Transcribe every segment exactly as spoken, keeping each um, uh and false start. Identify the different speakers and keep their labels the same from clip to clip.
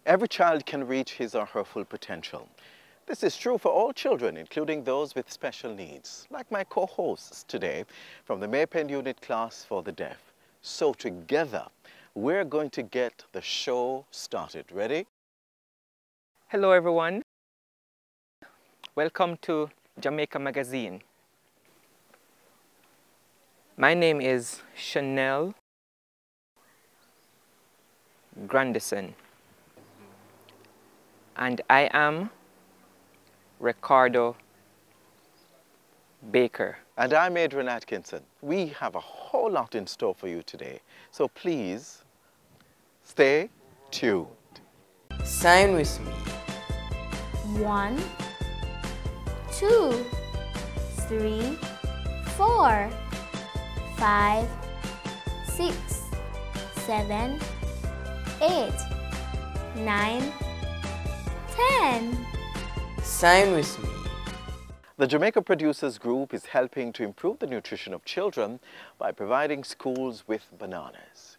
Speaker 1: Every child can reach his or her full potential. This is true for all children, including those with special needs, like my co-hosts today from the Maypen Unit class for the deaf. So together, we're going to get the show started. Ready?
Speaker 2: Hello everyone. Welcome to Jamaica Magazine. My name is Chanel Grandison, and I am Ricardo Baker.
Speaker 1: And I'm Adrian Atkinson. We have a whole lot in store for you today, so please stay tuned.
Speaker 3: Sign with me.
Speaker 4: One, two, three, four, five, six, seven, eight, nine, ten.
Speaker 3: Sign with me.
Speaker 1: The Jamaica Producers Group is helping to improve the nutrition of children by providing schools with bananas.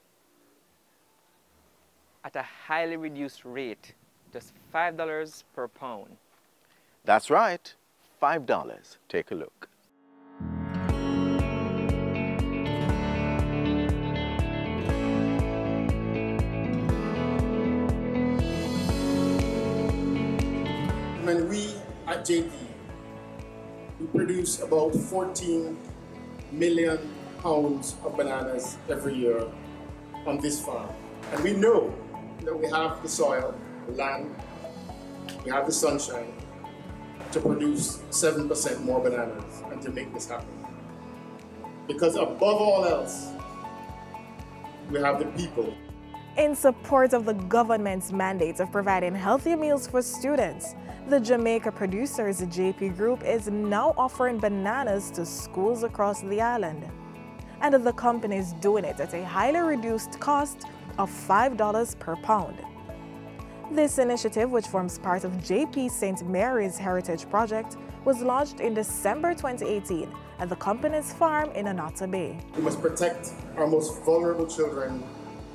Speaker 2: At a highly reduced rate, just five dollars per pound.
Speaker 1: That's right, five dollars. Take a look.
Speaker 5: When we at J P, we produce about fourteen million pounds of bananas every year on this farm. And we know that we have the soil, the land, we have the sunshine to produce seven percent more bananas and to make this happen. Because above all else, we have the people.
Speaker 6: In support of the government's mandate of providing healthy meals for students, the Jamaica Producers J P Group is now offering bananas to schools across the island. And the company is doing it at a highly reduced cost of five dollars per pound. This initiative, which forms part of J P Saint Mary's Heritage Project, was launched in December twenty eighteen at the company's farm in Anata Bay.
Speaker 5: We must protect our most vulnerable children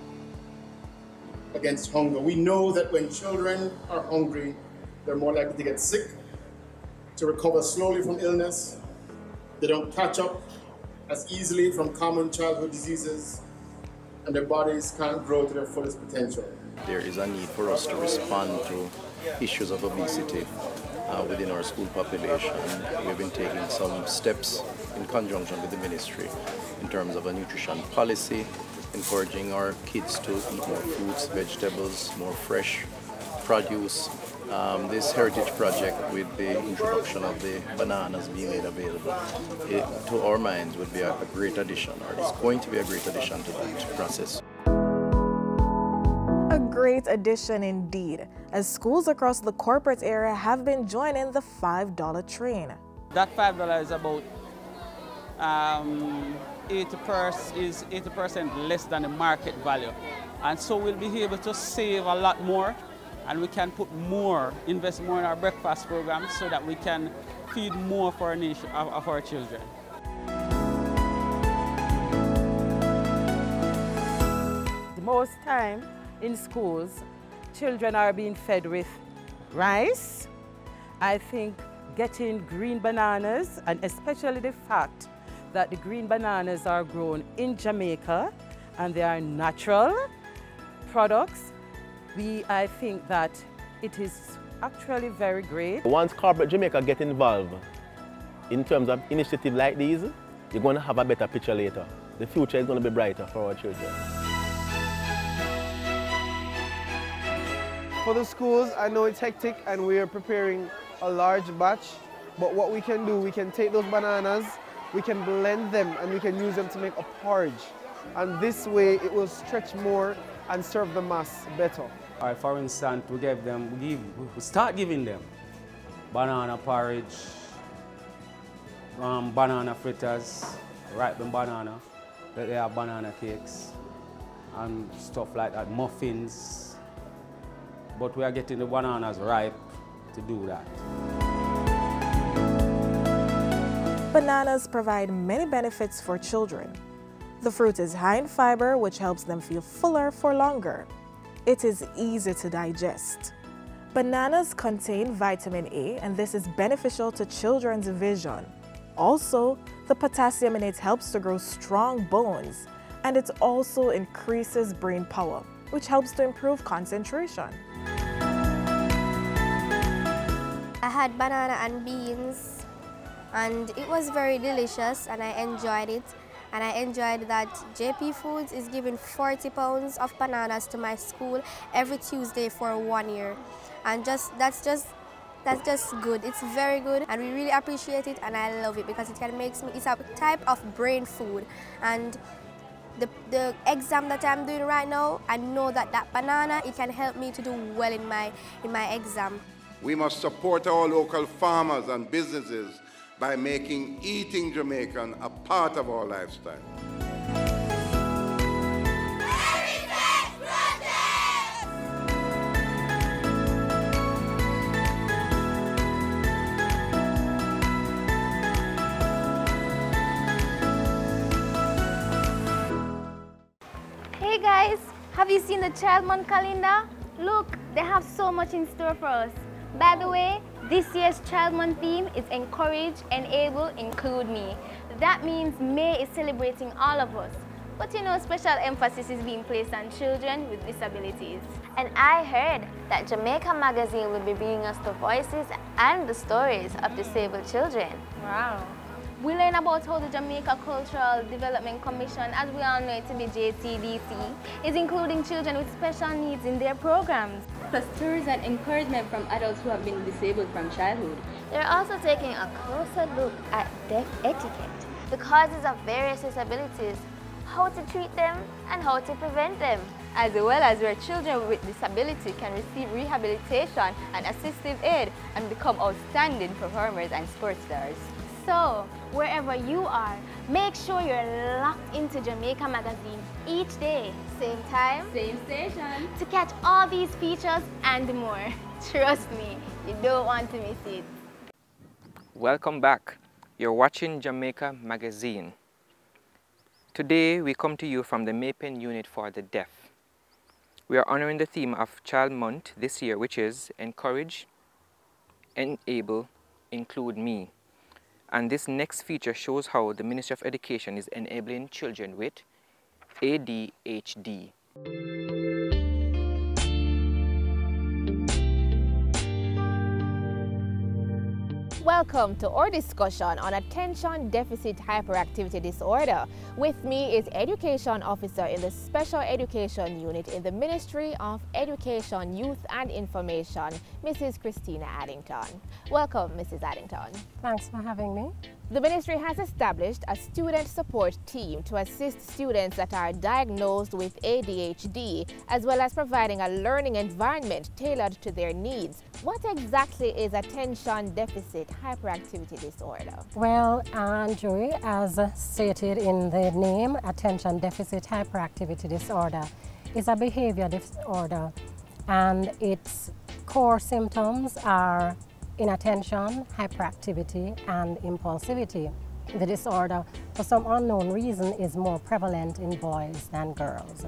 Speaker 5: against hunger. We know that when children are hungry, they're more likely to get sick, to recover slowly from illness. They don't catch up as easily from common childhood diseases, and their bodies can't grow to their fullest potential.
Speaker 7: There is a need for us to respond to issues of obesity uh, within our school population. We've been taking some steps in conjunction with the ministry in terms of a nutrition policy, encouraging our kids to eat more fruits, vegetables, more fresh produce. Um, this heritage project, with the introduction of the bananas being made available, it, to our minds would be a, a great addition, or it's going to be a great addition to that process.
Speaker 6: A great addition indeed, as schools across the corporate area have been joining the five dollar train.
Speaker 8: That five dollars is about um, eighty percent is eighty percent less than the market value. And so we'll be able to save a lot more, and we can put more, invest more in our breakfast programs so that we can feed more for our nation, of, of our children.
Speaker 9: Most time in schools, children are being fed with rice. I think getting green bananas, and especially the fact that the green bananas are grown in Jamaica and they are natural products, we, I think that it is actually very great.
Speaker 10: Once corporate Jamaica get involved in terms of initiatives like these, you're going to have a better picture later. The future is going to be brighter for our children.
Speaker 11: For the schools, I know it's hectic and we are preparing a large batch, but what we can do, we can take those bananas, we can blend them and we can use them to make a porridge. And this way it will stretch more and serve the mass better.
Speaker 12: Or for instance, we give them, we, give, we start giving them banana porridge, um, banana fritters, ripened banana, they have banana cakes and stuff like that, muffins. But we are getting the bananas ripe to do that.
Speaker 6: Bananas provide many benefits for children. The fruit is high in fiber, which helps them feel fuller for longer. It is easy to digest. Bananas contain vitamin A, and this is beneficial to children's vision. Also, the potassium in it helps to grow strong bones, and it also increases brain power, which helps to improve concentration.
Speaker 4: I had banana and beans, and it was very delicious, and I enjoyed it. And I enjoyed that J P Foods is giving forty pounds of bananas to my school every Tuesday for one year. And just that's just that's just good. It's very good, and we really appreciate it, and I love it because it can make me, it's a type of brain food. And the, the exam that I'm doing right now, I know that that banana, it can help me to do well in my, in my exam.
Speaker 13: We must support our local farmers and businesses by making eating Jamaican a part of our lifestyle.
Speaker 14: Hey guys, have you seen the Child Month calendar? Look, they have so much in store for us. By the way, this year's Child Month theme is Encourage, Enable, Include Me. That means May is celebrating all of us. But you know, special emphasis is being placed on children with disabilities.
Speaker 15: And I heard that Jamaica Magazine will be bringing us the voices and the stories of disabled children.
Speaker 14: Wow. We learn about how the Jamaica Cultural Development Commission, as we all know it to be J C D C, is including children with special needs in their programs.
Speaker 16: Plus stories and encouragement from adults who have been disabled from childhood.
Speaker 15: They're also taking a closer look at deaf etiquette, the causes of various disabilities, how to treat them, and how to prevent them.
Speaker 14: As well as where children with disability can receive rehabilitation and assistive aid and become outstanding performers and sports stars. So, wherever you are, make sure you're locked into Jamaica Magazine each day. Same time,
Speaker 16: same station.
Speaker 14: To catch all these features and more. Trust me, you don't want to miss it.
Speaker 2: Welcome back. You're watching Jamaica Magazine. Today, we come to you from the Maypen Unit for the Deaf. We are honoring the theme of Child Month this year, which is Encourage, Enable, Include Me. And this next feature shows how the Ministry of Education is enabling children with A D H D.
Speaker 17: Welcome to our discussion on Attention Deficit Hyperactivity Disorder. With me is Education Officer in the Special Education Unit in the Ministry of Education, Youth and Information, Missus Christina Addington. Welcome, Missus Addington.
Speaker 18: Thanks for having me.
Speaker 17: The ministry has established a student support team to assist students that are diagnosed with A D H D, as well as providing a learning environment tailored to their needs. What exactly is Attention Deficit Hyperactivity Disorder?
Speaker 18: Well, Andrew, as stated in the name, Attention Deficit Hyperactivity Disorder is a behavior disorder, and its core symptoms are inattention, hyperactivity, and impulsivity. The disorder, for some unknown reason, is more prevalent in boys than girls.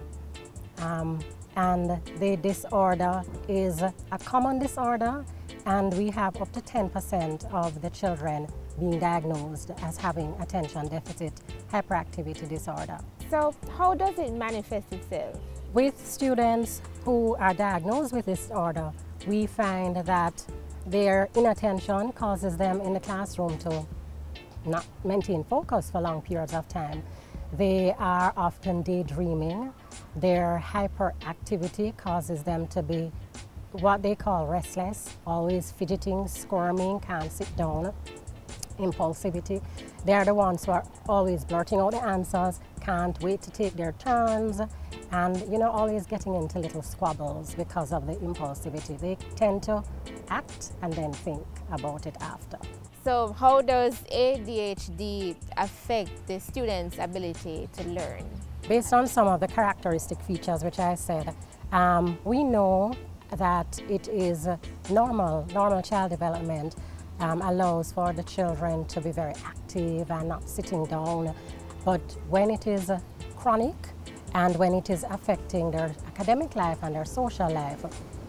Speaker 18: Um, and the disorder is a common disorder, and we have up to ten percent of the children being diagnosed as having attention deficit hyperactivity disorder.
Speaker 17: So how does it manifest itself?
Speaker 18: With students who are diagnosed with this disorder, we find that their inattention causes them in the classroom to not maintain focus for long periods of time. They are often daydreaming. Their hyperactivity causes them to be what they call restless, always fidgeting, squirming, can't sit down. Impulsivity. They are the ones who are always blurting out the answers, can't wait to take their turns, and you know, always getting into little squabbles because of the impulsivity. They tend to act and then think about it after.
Speaker 17: So how does A D H D affect the student's ability to learn?
Speaker 18: Based on some of the characteristic features which I said, um, we know that it is normal, normal child development um, allows for the children to be very active and not sitting down. But when it is chronic, And when it is affecting their academic life and their social life,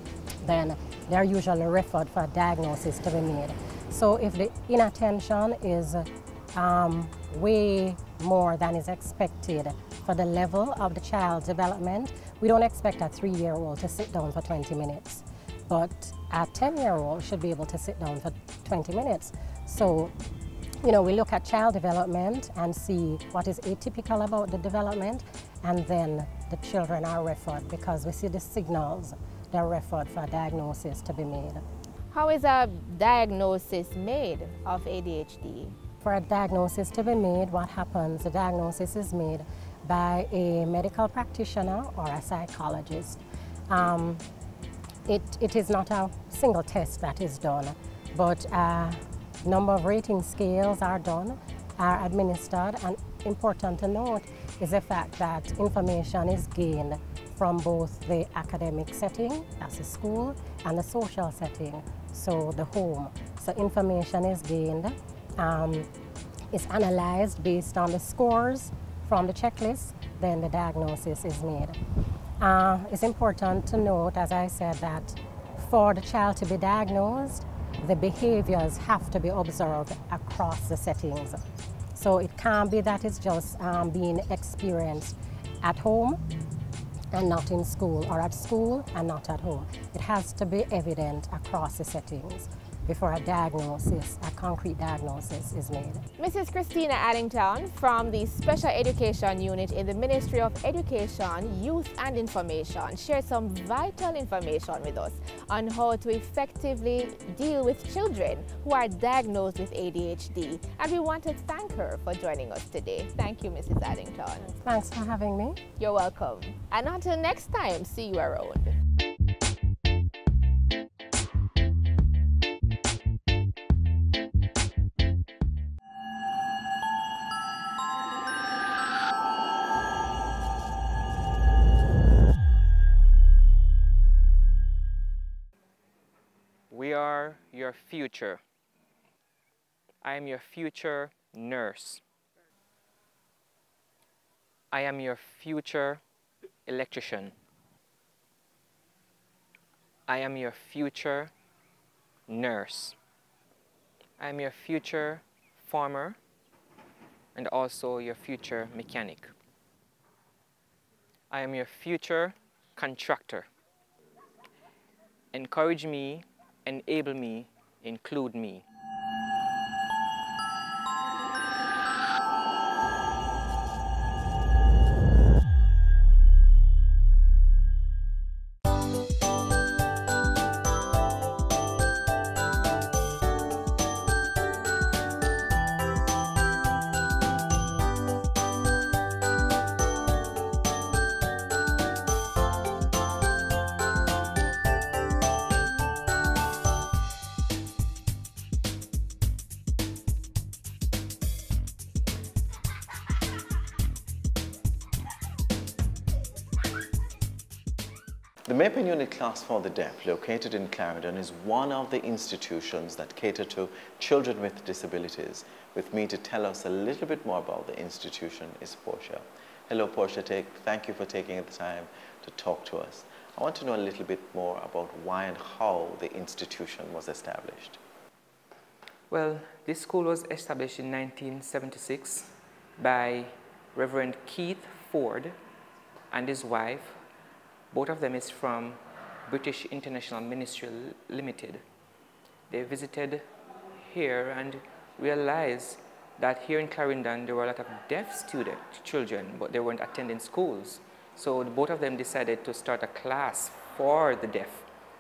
Speaker 18: then they're usually referred for a diagnosis to be made. So if the inattention is um, way more than is expected for the level of the child's development, we don't expect a three-year-old to sit down for twenty minutes, but a ten-year-old should be able to sit down for twenty minutes. So, you know, we look at child development and see what is atypical about the development, and then the children are referred because we see the signals. They're referred for a diagnosis to be made.
Speaker 17: How is a diagnosis made of A D H D?
Speaker 18: For a diagnosis to be made, what happens? The diagnosis is made by a medical practitioner or a psychologist. Um, it, it is not a single test that is done, but a number of rating scales are done, are administered, and important to note is the fact that information is gained from both the academic setting, that's the school, and the social setting, so the home. So information is gained, um, is analyzed based on the scores from the checklist, then the diagnosis is made. Uh, it's important to note, as I said, that for the child to be diagnosed, the behaviors have to be observed across the settings. So it can't be that it's just um, being experienced at home and not in school, or at school and not at home. It has to be evident across the settings before a diagnosis, a concrete diagnosis is made.
Speaker 17: Missus Christina Addington from the Special Education Unit in the Ministry of Education, Youth and Information shared some vital information with us on how to effectively deal with children who are diagnosed with A D H D. And we want to thank her for joining us today. Thank you, Missus Addington.
Speaker 18: Thanks for having me.
Speaker 17: You're welcome. And until next time, see you around.
Speaker 2: We are your future. I am your future nurse. I am your future electrician. I am your future nurse. I am your future farmer and also your future mechanic. I am your future contractor. Encourage me, enable me, include me.
Speaker 1: The Maypen Unit Class for the Deaf, located in Clarendon, is one of the institutions that cater to children with disabilities. With me to tell us a little bit more about the institution is Portia. Hello, Portia. Take, thank you for taking the time to talk to us. I want to know a little bit more about why and how the institution was established.
Speaker 2: Well, this school was established in nineteen seventy-six by Reverend Keith Ford and his wife. Both of them is from British International Ministry Limited. They visited here and realized that here in Clarendon there were a lot of deaf student children, but they weren't attending schools. So both of them decided to start a class for the deaf.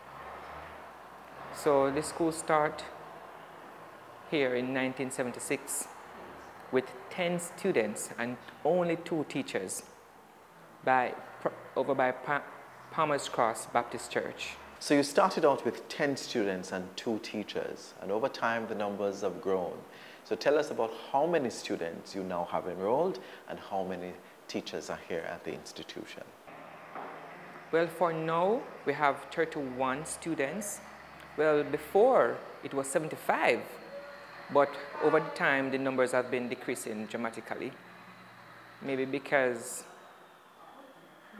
Speaker 2: So the school started here in nineteen seventy-six with ten students and only two teachers by, over by Palmer's Cross Baptist Church.
Speaker 1: So you started out with ten students and two teachers, and over time the numbers have grown. So tell us about how many students you now have enrolled and how many teachers are here at the institution.
Speaker 2: Well, for now we have thirty-one students. Well, before it was seventy-five, but over the time the numbers have been decreasing dramatically. Maybe because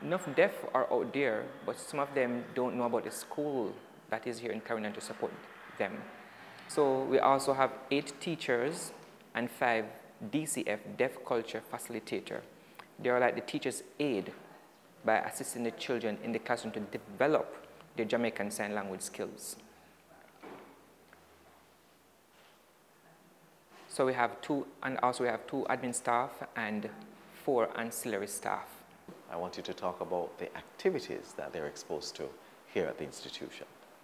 Speaker 2: enough deaf are out there, but some of them don't know about the school that is here in Caenwood to support them. So we also have eight teachers and five D C F, Deaf Culture Facilitator. They are like the teacher's aid by assisting the children in the classroom to develop their Jamaican Sign Language skills. So we have two, and also we have two admin staff and four ancillary staff.
Speaker 1: I want you to talk about the activities that they're exposed to here at the institution.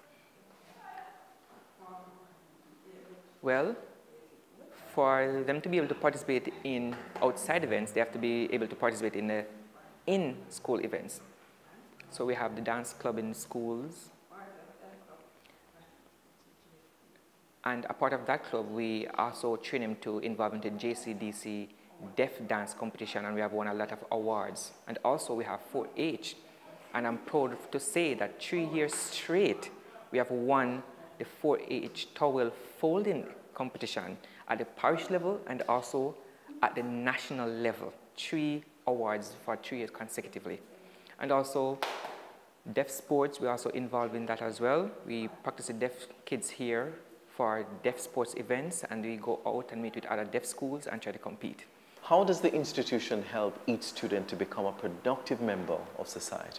Speaker 2: Well, for them to be able to participate in outside events, they have to be able to participate in the in-school events. So we have the dance club in schools. And a part of that club, we also train them to involve into J C D C Deaf Dance Competition, and we have won a lot of awards. And also we have four H, and I'm proud to say that three years straight, we have won the four H towel folding competition at the parish level and also at the national level. Three awards for three years consecutively. And also deaf sports, we're also involved in that as well. We practice with deaf kids here for deaf sports events, and we go out and meet with other deaf schools and try to compete.
Speaker 1: How does the institution help each student to become a productive member of society?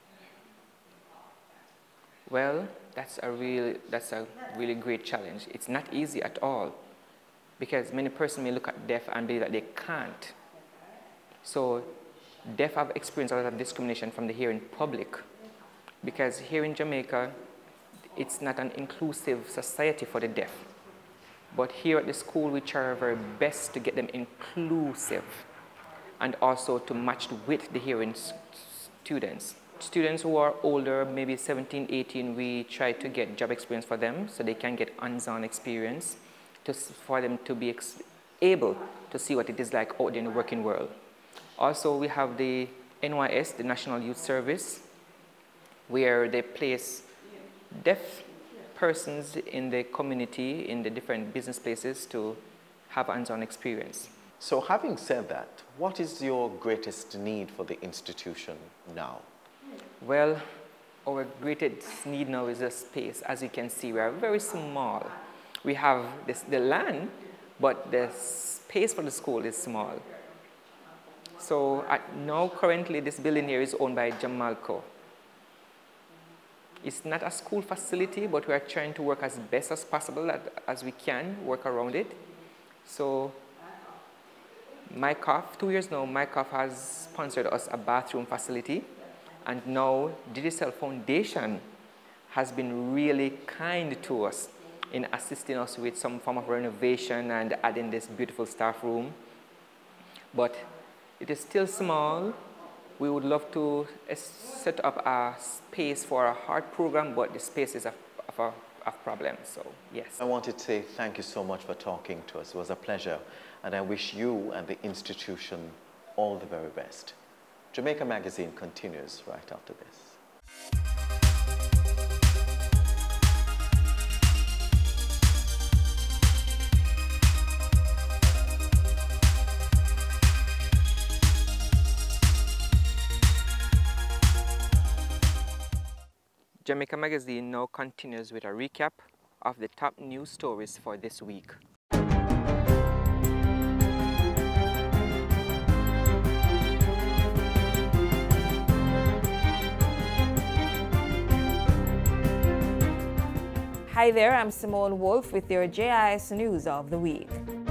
Speaker 2: Well, that's a really, that's a really great challenge. It's not easy at all, because many persons may look at deaf and believe that they can't. So deaf have experienced a lot of discrimination from the hearing public, because here in Jamaica, it's not an inclusive society for the deaf. But here at the school, we try our very best to get them inclusive and also to match with the hearing students. Students who are older, maybe seventeen, eighteen, we try to get job experience for them so they can get hands-on experience to, for them to be ex able to see what it is like out there in the working world. Also, we have the N Y S, the National Youth Service, where they place deaf persons in the community, in the different business places to have hands-on experience.
Speaker 1: So having said that, what is your greatest need for the institution now?
Speaker 2: Well, our greatest need now is a space. As you can see, we are very small. We have this, the land, but the space for the school is small. So at now, currently, this building here is owned by Jamaica. It's not a school facility, but we are trying to work as best as possible as we can, work around it. So MyCoff, two years now, MyCoff has sponsored us a bathroom facility. And now Digicel Foundation has been really kind to us in assisting us with some form of renovation and adding this beautiful staff room. But it is still small. We would love to set up a space for a heart program, but the space is a, of a, a problem, so yes.
Speaker 1: I wanted to say thank you so much for talking to us. It was a pleasure, and I wish you and the institution all the very best. Jamaica Magazine continues right after this.
Speaker 2: Jamaica Magazine now continues with a recap of the top news stories for this week.
Speaker 19: Hi there, I'm Simone Wolf with your J I S News of the Week.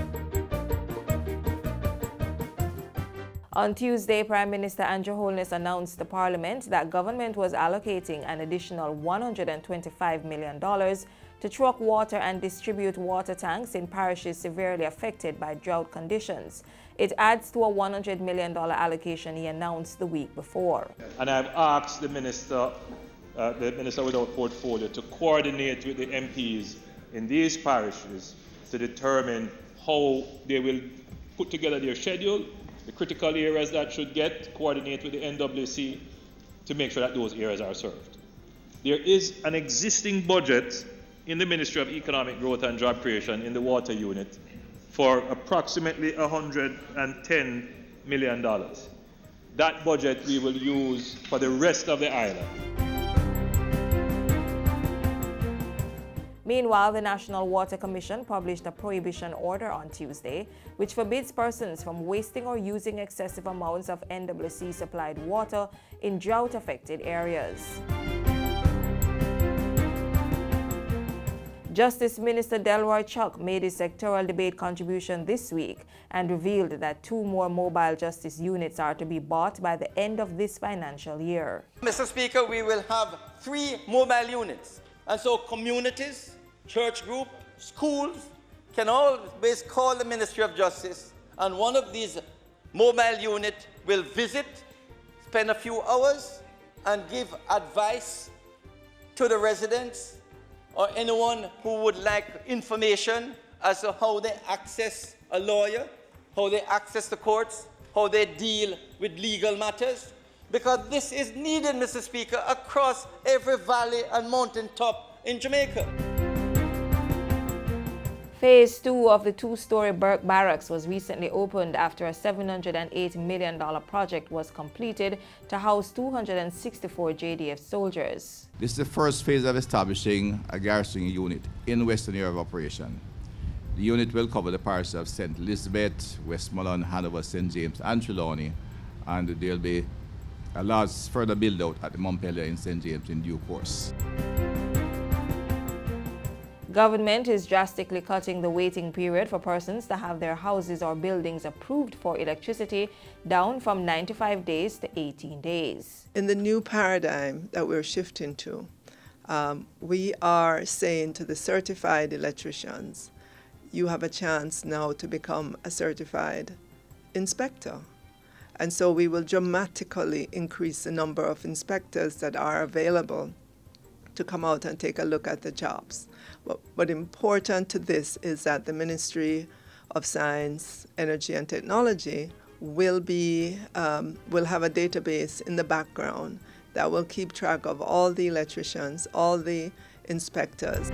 Speaker 19: On Tuesday, Prime Minister Andrew Holness announced to Parliament that government was allocating an additional one hundred twenty-five million dollars to truck water and distribute water tanks in parishes severely affected by drought conditions. It adds to a one hundred million dollars allocation he announced the week before.
Speaker 20: And I've asked the Minister, uh, the Minister without portfolio, to coordinate with the M Ps in these parishes to determine how they will put together their schedule, the critical areas that should get, coordinate with the N W C to make sure that those areas are served. There is an existing budget in the Ministry of Economic Growth and Job Creation in the water unit for approximately one hundred ten million dollars. that budget we will use for the rest of the island.
Speaker 19: Meanwhile, the National Water Commission published a prohibition order on Tuesday, which forbids persons from wasting or using excessive amounts of N W C-supplied water in drought-affected areas. Justice Minister Delroy Chuck made his sectoral debate contribution this week and revealed that two more mobile justice units are to be bought by the end of this financial year.
Speaker 21: Mister Speaker, we will have three mobile units, and so communities, church group, schools can always call the Ministry of Justice, and one of these mobile units will visit, spend a few hours, and give advice to the residents or anyone who would like information as to how they access a lawyer, how they access the courts, how they deal with legal matters, because this is needed, Mister Speaker, across every valley and mountaintop in Jamaica.
Speaker 19: Phase two of the two-story Burke Barracks was recently opened after a seven hundred eight million dollar project was completed to house two hundred sixty-four J D F soldiers.
Speaker 22: This is the first phase of establishing a garrison unit in Western area of operation. The unit will cover the parishes of Saint Elizabeth, Westmoreland, Hanover, Saint James, and Trelawney, and there will be a large further build-out at the Montego in Saint James in due course.
Speaker 19: Government is drastically cutting the waiting period for persons to have their houses or buildings approved for electricity down from ninety-five days to eighteen days.
Speaker 23: In the new paradigm that we're shifting to, um, we are saying to the certified electricians, you have a chance now to become a certified inspector. And so we will dramatically increase the number of inspectors that are available to come out and take a look at the jobs. But, but important to this is that the Ministry of Science, Energy and Technology will be um, will have a database in the background that will keep track of all the electricians, all the inspectors.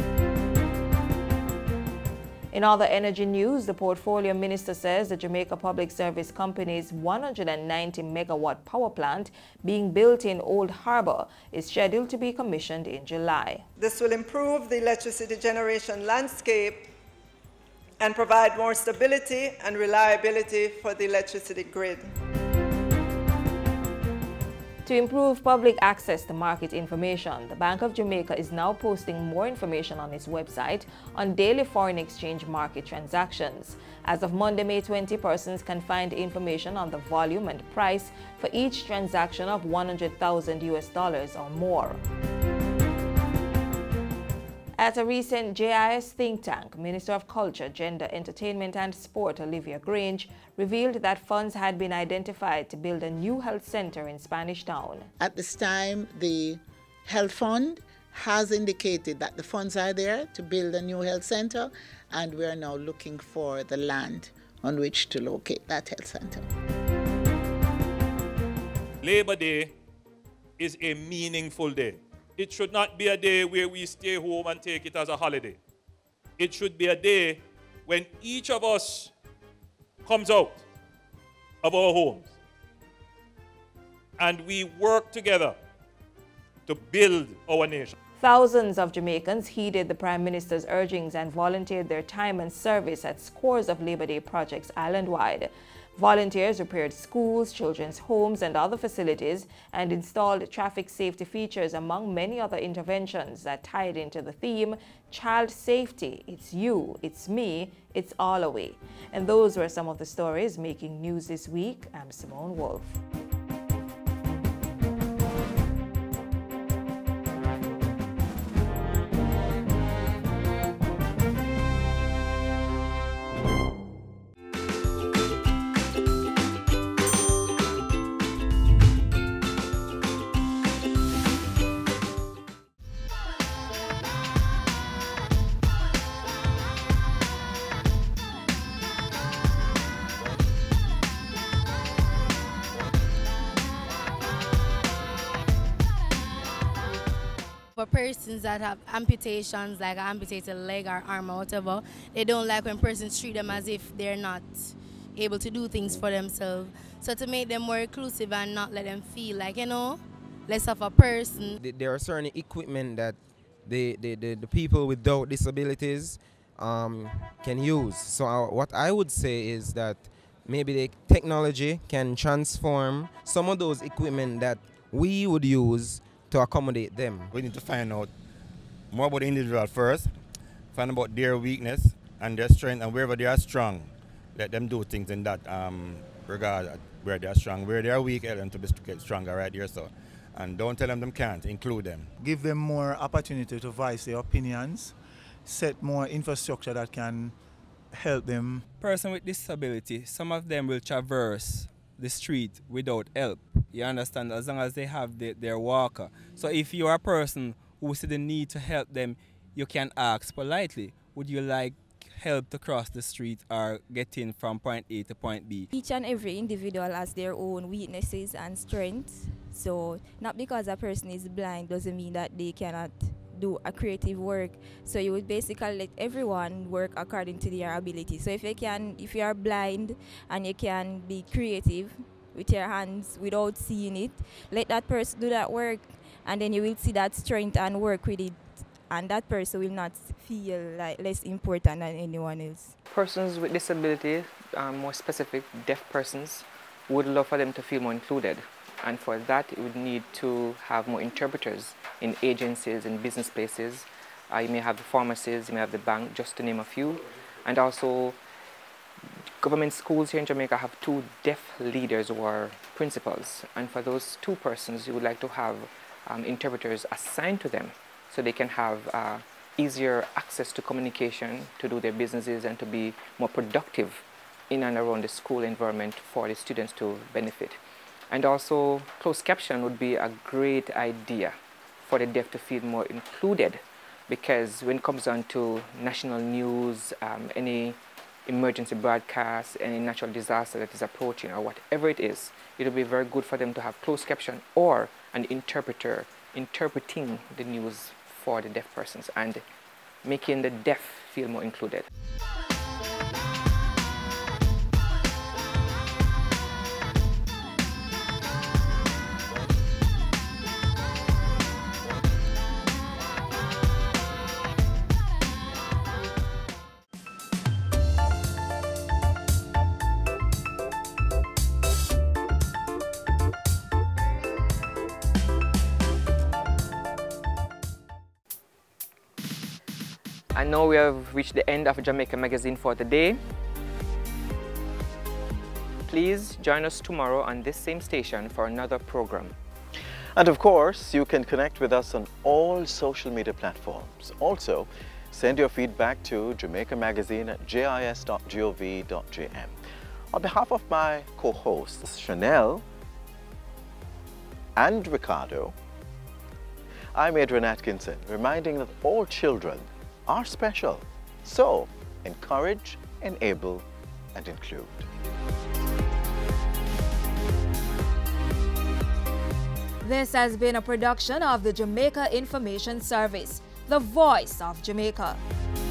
Speaker 19: In other energy news, the portfolio minister says the Jamaica Public Service Company's one hundred ninety megawatt power plant being built in Old Harbour is scheduled to be commissioned in July.
Speaker 23: This will improve the electricity generation landscape and provide more stability and reliability for the electricity grid.
Speaker 19: To improve public access to market information, the Bank of Jamaica is now posting more information on its website on daily foreign exchange market transactions. As of Monday, May twentieth, persons can find information on the volume and price for each transaction of one hundred thousand U S dollars or more. At a recent J I S think tank, Minister of Culture, Gender, Entertainment and Sport Olivia Grange revealed that funds had been identified to build a new health center in Spanish Town.
Speaker 24: At this time, the Health Fund has indicated that the funds are there to build a new health center, and we are now looking for the land on which to locate that health center.
Speaker 20: Labor Day is a meaningful day. It should not be a day where we stay home and take it as a holiday. It should be a day when each of us comes out of our homes and we work together to build our nation.
Speaker 19: Thousands of Jamaicans heeded the Prime Minister's urgings and volunteered their time and service at scores of Labor Day projects island-wide. Volunteers repaired schools, children's homes, and other facilities and installed traffic safety features, among many other interventions that tied into the theme, Child Safety, It's You, It's Me, It's All Away. And those were some of the stories making news this week. I'm Simone Wolf.
Speaker 25: For persons that have amputations, like an amputated leg or arm or whatever, they don't like when persons treat them as if they're not able to do things for themselves. So to make them more inclusive and not let them feel like, you know, less of a person.
Speaker 3: There are certain equipment that the, the, the, the people without disabilities um, can use. So uh, what I would say is that maybe the technology can transform some of those equipment that we would use to accommodate them.
Speaker 5: We need to find out more about the individual first, find about their weakness and their strength, and wherever they are strong, let them do things in that um, regard, where they are strong. Where they are weak, let them to be get stronger right here. So, and don't tell them them can't, include them.
Speaker 7: Give them more opportunity to voice their opinions, set more infrastructure that can help them.
Speaker 8: Person with disability, some of them will traverse the street without help. You understand, as long as they have the, their walker. So if you are a person who see the need to help them, you can ask politely, would you like help to cross the street or get in from point A to point B?
Speaker 9: Each and every individual has their own weaknesses and strengths. So not because a person is blind doesn't mean that they cannot do a creative work. So you would basically let everyone work according to their ability. So if you can, if you are blind and you can be creative with your hands without seeing it, let that person do that work, and then you will see that strength and work with it, and that person will not feel like less important than anyone else.
Speaker 2: Persons with disability, um, more specific, deaf persons, would love for them to feel more included. And for that, it would need to have more interpreters in agencies, in business places. Uh, you may have the pharmacies, you may have the bank, just to name a few. And also, government schools here in Jamaica have two deaf leaders who are principals. And for those two persons, you would like to have um, interpreters assigned to them so they can have uh, easier access to communication, to do their businesses, and to be more productive in and around the school environment for the students to benefit. And also, closed caption would be a great idea for the deaf to feel more included, because when it comes down to national news, um, any emergency broadcast, any natural disaster that is approaching, or whatever it is, it would be very good for them to have closed caption or an interpreter interpreting the news for the deaf persons and making the deaf feel more included. I know we have reached the end of Jamaica Magazine for the day. Please join us tomorrow on this same station for another program.
Speaker 1: And of course, you can connect with us on all social media platforms. Also, send your feedback to Jamaica Magazine at j i s dot gov dot j m. On behalf of my co-hosts, Chanel and Ricardo, I'm Adrian Atkinson, reminding that all children are special. So, encourage, enable, and include.
Speaker 19: This has been a production of the Jamaica Information Service, the voice of Jamaica.